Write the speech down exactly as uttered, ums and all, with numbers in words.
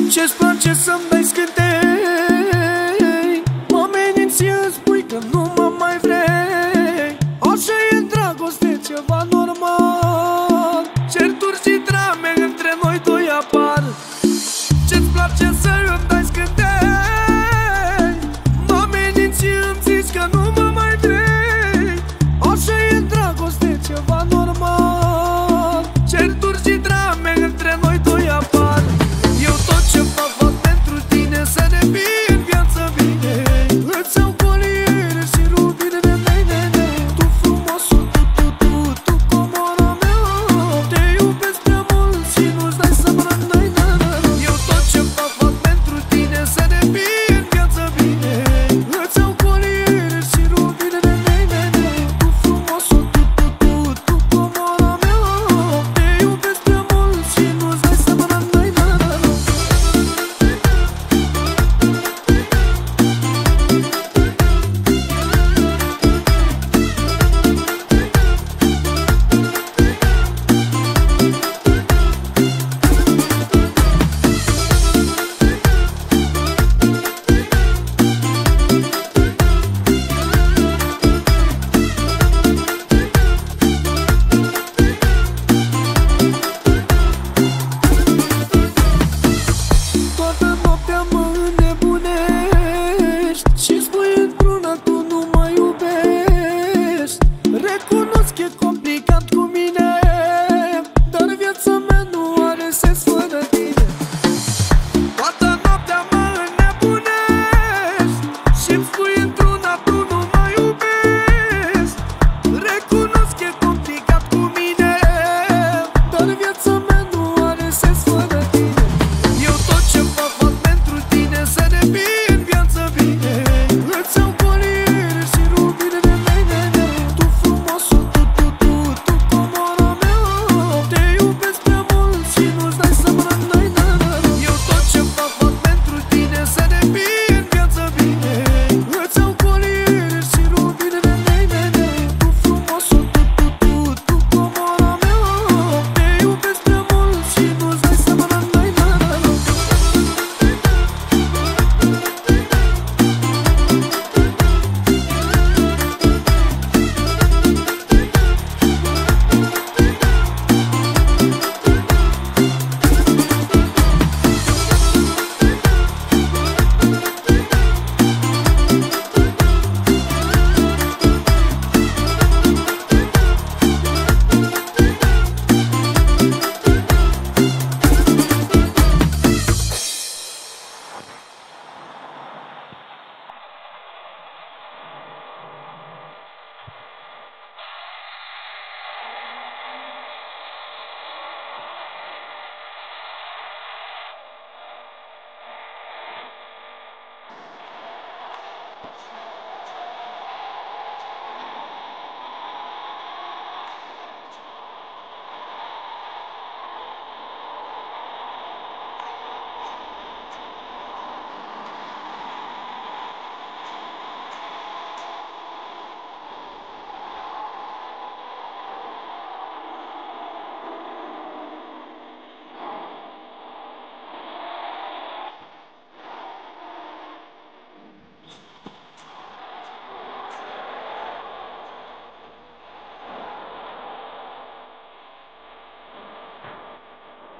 Ce-ți place să-mi dai scântei? Mă ameninți, îmi spui că nu mă mai vrei. Așa e dragoste, ceva normal. Certuri și drame între noi doi apar. Ce-ți place să-mi dai scântei? Mă ameninți, îmi zici că nu mă mai vrei. Așa e dragoste, ceva normal. Certuri și drame între noi doi apar. Eu tot ce fac, fac pentru tine, să ne fie în viață bine. Îți iau coliere și rubinele mele. Tu frumosul, tu, tu, tu, tu comora mea. Te iubesc prea mult și nu-ți dai să-mi rămâi. Eu tot ce fac, fac pentru tine, să ne fie în viață bine. Îți iau coliere și rubinele mele. Tu frumosul, tu, tu, tu, tu comora mea. Te iubesc prea mult și nu-ți dai să-mi rămâi. Toată noaptea mă înnebunești și spui într-una tu nu mă iubești. Recunosc, e